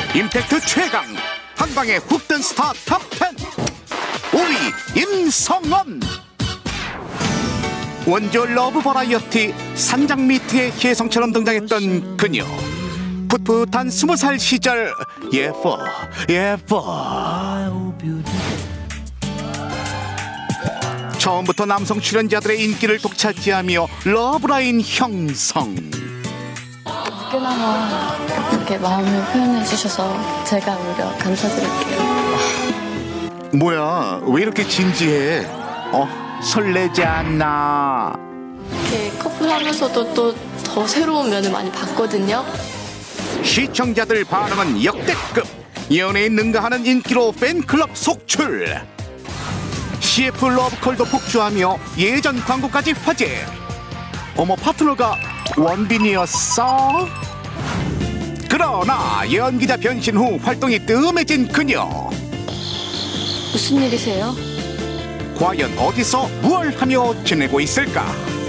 임팩트 최강 한방에 훅 뜬 스타 탑10 5위 임성원. 원조 러브 버라이어티 산장 미트의 혜성처럼 등장했던 그녀. 풋풋한 20살 시절 예뻐. 처음부터 남성 출연자들의 인기를 독차지하며 러브라인 형성. 꽤나마 이렇게 마음을 표현해 주셔서 제가 오히려 감사드릴게요. 뭐야, 왜 이렇게 진지해? 설레지 않나? 이렇게 커플하면서도 또 더 새로운 면을 많이 봤거든요. 시청자들 반응은 역대급. 연예인 능가하는 인기로 팬클럽 속출. CF 러브콜도 폭주하며 예전 광고까지 화제. 어머, 파트너가 원빈이었어? 그러나 연기자 변신 후 활동이 뜸해진 그녀. 무슨 일이세요? 과연 어디서 뭘 하며 지내고 있을까?